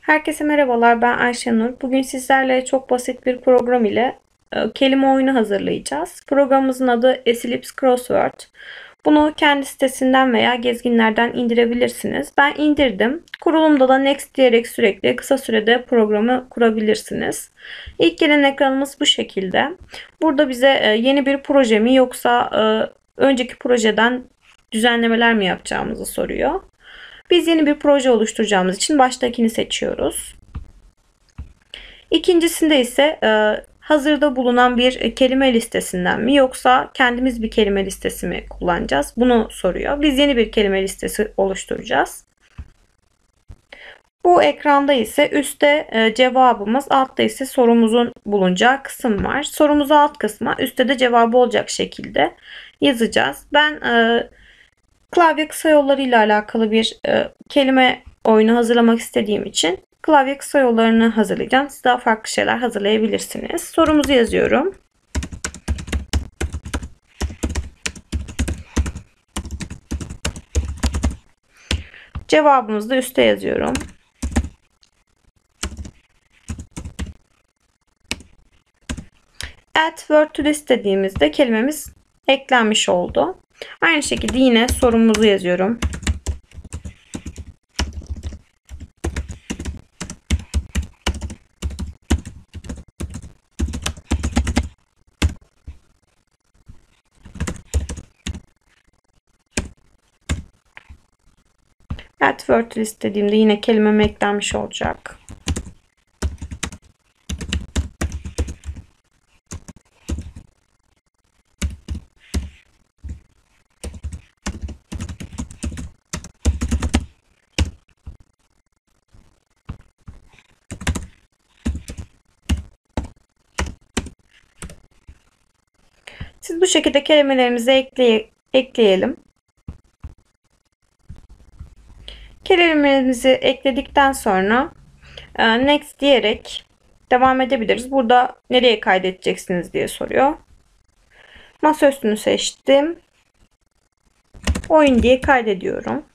Herkese merhabalar, ben Ayşenur. Bugün sizlerle çok basit bir program ile kelime oyunu hazırlayacağız. Programımızın adı Eclipse Crossword. Bunu kendi sitesinden veya gezginlerden indirebilirsiniz. Ben indirdim. Kurulumda da Next diyerek sürekli kısa sürede programı kurabilirsiniz. İlk gelen ekranımız bu şekilde. Burada bize yeni bir proje mi yoksa önceki projeden düzenlemeler mi yapacağımızı soruyor. Biz yeni bir proje oluşturacağımız için baştakini seçiyoruz. İkincisinde ise hazırda bulunan bir kelime listesinden mi yoksa kendimiz bir kelime listesi mi kullanacağız? Bunu soruyor. Biz yeni bir kelime listesi oluşturacağız. Bu ekranda ise üstte cevabımız, altta ise sorumuzun bulunacağı kısım var. Sorumuzu alt kısma, üstte de cevabı olacak şekilde yazacağız. Ben klavye kısa yolları ile alakalı bir kelime oyunu hazırlamak istediğim için klavye kısa yollarını hazırlayacağım. Siz daha farklı şeyler hazırlayabilirsiniz. Sorumuzu yazıyorum. Cevabımızı da üstte yazıyorum. Add word to list dediğimizde kelimemiz eklenmiş oldu. Aynı şekilde yine sorumuzu yazıyorum. Add word to list dediğimde yine kelimem eklenmiş olacak. Siz bu şekilde kelimelerimizi ekleyelim. Kelimelerimizi ekledikten sonra next diyerek devam edebiliriz. Burada nereye kaydedeceksiniz diye soruyor. Masaüstünü seçtim. Oyun diye kaydediyorum.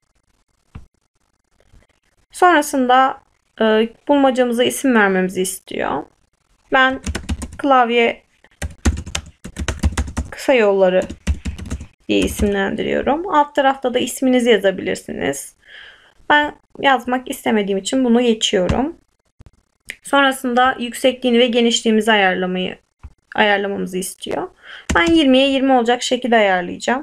Sonrasında bulmacamıza isim vermemizi istiyor. Ben klavye kısa yolları diye isimlendiriyorum. Alt tarafta da isminizi yazabilirsiniz. Ben yazmak istemediğim için bunu geçiyorum. Sonrasında yüksekliğini ve genişliğimizi ayarlamamızı istiyor. Ben 20'ye 20 olacak şekilde ayarlayacağım.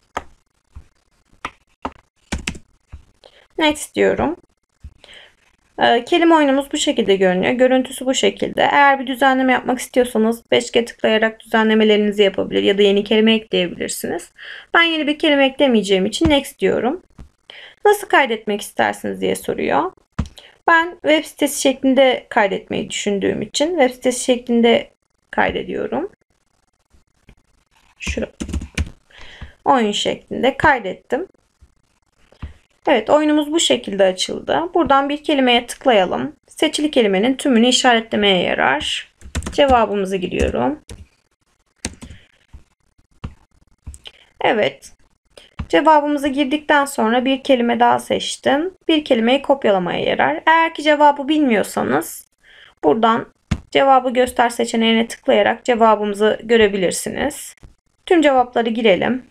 Next diyorum. Kelime oyunumuz bu şekilde görünüyor. Görüntüsü bu şekilde. Eğer bir düzenleme yapmak istiyorsanız 5G tıklayarak düzenlemelerinizi yapabilir ya da yeni kelime ekleyebilirsiniz. Ben yeni bir kelime eklemeyeceğim için next diyorum. Nasıl kaydetmek istersiniz diye soruyor. Ben web sitesi şeklinde kaydetmeyi düşündüğüm için web sitesi şeklinde kaydediyorum. Şurada oyun şeklinde kaydettim. Evet, oyunumuz bu şekilde açıldı. Buradan bir kelimeye tıklayalım. Seçili kelimenin tümünü işaretlemeye yarar. Cevabımızı giriyorum. Evet. Cevabımızı girdikten sonra bir kelime daha seçtim. Bir kelimeyi kopyalamaya yarar. Eğer ki cevabı bilmiyorsanız buradan cevabı göster seçeneğine tıklayarak cevabımızı görebilirsiniz. Tüm cevapları girelim.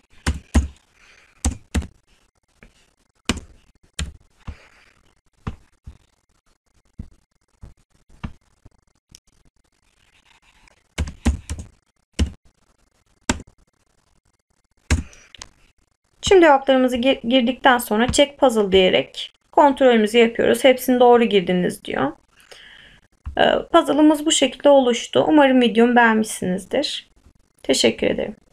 Tüm cevaplarımızı girdikten sonra check puzzle diyerek kontrolümüzü yapıyoruz. Hepsini doğru girdiniz diyor. Puzzle'ımız bu şekilde oluştu. Umarım videomu beğenmişsinizdir. Teşekkür ederim.